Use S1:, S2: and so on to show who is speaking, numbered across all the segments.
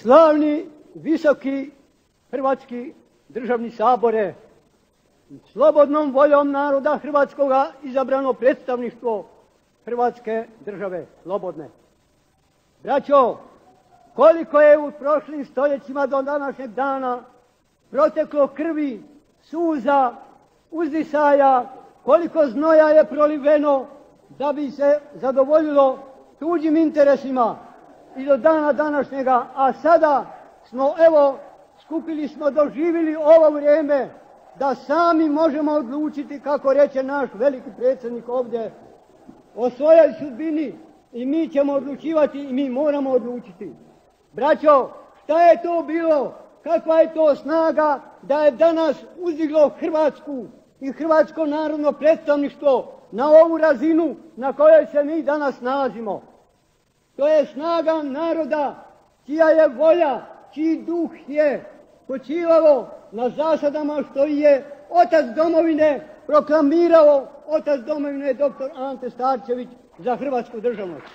S1: Slavni, visoki Hrvatski državni sabore, slobodnom voljom naroda hrvatskoga izabrano predstavništvo Hrvatske države slobodne. Braćo, koliko je u prošlim stoljećima do današnjeg dana proteklo krvi, suza, uzdisaja, koliko znoja je proliveno da bi se zadovoljilo tuđim interesima i do dana današnjega, a sada smo, evo, doživjeli ovo vrijeme da sami možemo odlučiti, kako reče naš veliki predsjednik ovdje, o svojoj sudbini i mi ćemo odlučivati i mi moramo odlučiti. Braćo, šta je to bilo? Kakva je to snaga da je danas uzdiglo Hrvatsku i Hrvatsko narodno predstavništvo na ovu razinu na kojoj se mi danas nalazimo? To je snaga naroda čija je volja, čiji duh je počivalo na zasadama što je otac domovine proklamirao, otac domovine dr. Ante Starčević za hrvatsku državnost.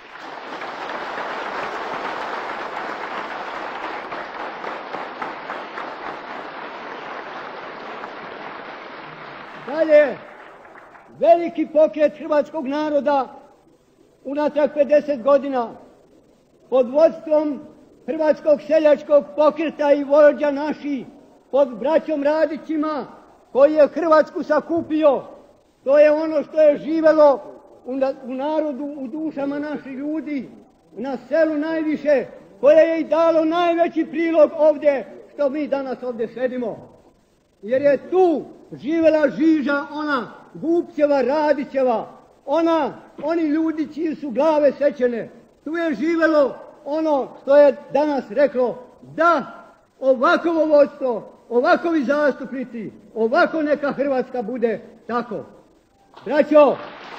S1: Dalje, veliki pokret hrvatskog naroda unatrag 50 godina pod vodstvom Hrvatskog seljačkog pokreta i vođa naših, pod braćom Radićima, koji je Hrvatsku sakupio. To je ono što je živelo u narodu, u dušama naših ljudi, na selu najviše, koje je i dalo najveći prilog ovdje, što mi danas ovdje sedimo. Jer je tu živjela žiža ona Gupčeva, Radićeva, oni ljudi čiji su glave sečene. Tu je živjelo ono što je danas reklo, da ovakovo vodstvo, ovakovi zastupnici, ovako neka Hrvatska bude tako. Braćo,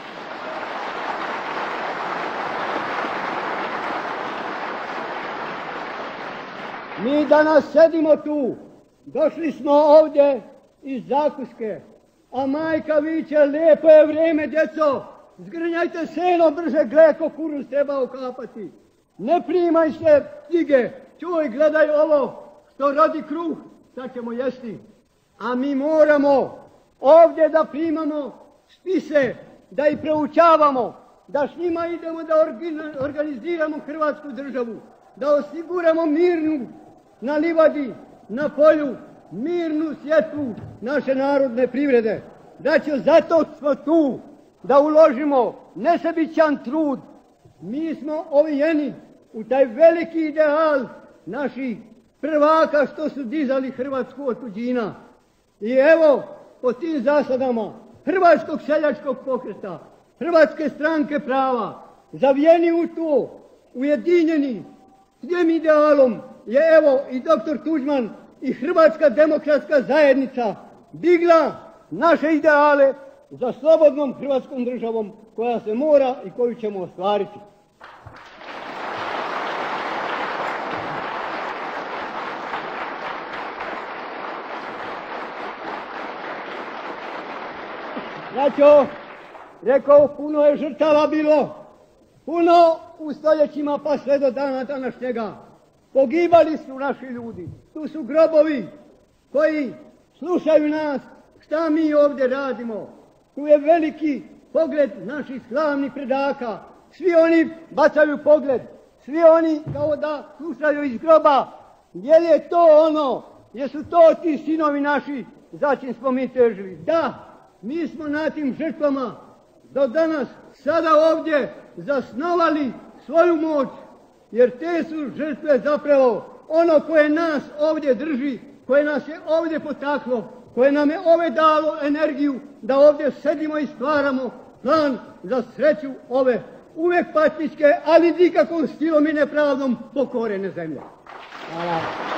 S1: mi danas sedimo tu, došli smo ovdje iz zakuske, a majka viče, lijepo je vrijeme, djeco, zgrnjajte seno brže, gle, kukuruz treba okapati. Ne primaj se knjige, čuj, gledaj ovo, što rodi kruh, sad ćemo jesti. A mi moramo ovdje da primamo spise, da ih proučavamo, da s njima idemo da organiziramo Hrvatsku državu, da osiguramo mirnu na livadi, na polju, mirnu sjetvu naše narodne privrede. Znači, zato smo tu da uložimo nesebičan trud. Mi smo ovijeni u taj veliki ideal naših prvaka što su dizali Hrvatsku od tuđina. I evo, po tim zasadama Hrvatskog seljačkog pokreta, Hrvatske stranke prava, zavijeni u to, ujedinjeni s tim idealom je evo i dr. Tuđman i Hrvatska demokratska zajednica digla naše ideale za slobodnom Hrvatskom državom koja se mora i koju ćemo ostvariti. Znači, rekao, puno je žrtava bilo, puno u stoljećima pa sve do dana današnjega. Pogibali su naši ljudi, tu su grobovi koji slušaju nas šta mi ovdje radimo. Tu je veliki pogled naših slavnih predaka, svi oni bacaju pogled, svi oni kao da slušaju iz groba. Je li je to ono, jesu to ti sinovi naši za čim smo mi težili? Da, mi smo na tim žrtvama do danas, sada ovdje zasnovali svoju moć, jer te su žrtve zapravo ono koje nas ovdje drži, koje nas je ovdje potaklo, koje nam je ove dalo energiju da ovdje sedimo i stvaramo plan za sreću ove uvijek patničke, ali nikakvom stilom i nepravdom pokorene zemlje. Hvala.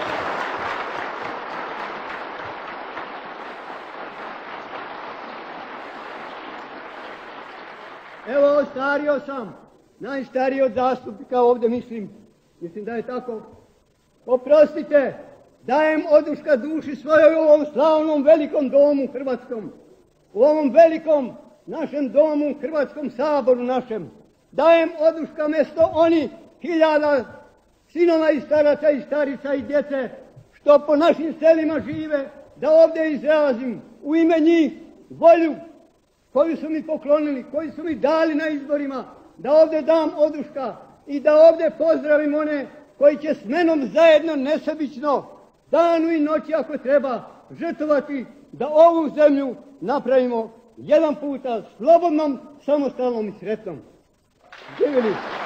S1: Evo, ostario sam, najstariji od zastupnika ovdje, mislim da je tako. Oprostite, dajem oduška duši svojoj u ovom slavnom velikom domu hrvatskom, u ovom velikom našem domu, Hrvatskom saboru našem. Dajem oduška mjesto oni hiljada sinova i staraca i starica i djece, što po našim selima žive, da ovdje izrazim u ime njih volju koju su mi poklonili, koju su mi dali na izborima, da ovdje dam oduška i da ovdje pozdravim one koji će s menom zajedno nesebično, danu i noći ako treba, žrtvovati da ovu zemlju napravimo jedan puta slobodnom, samostalnom i sretnom. Živjeli!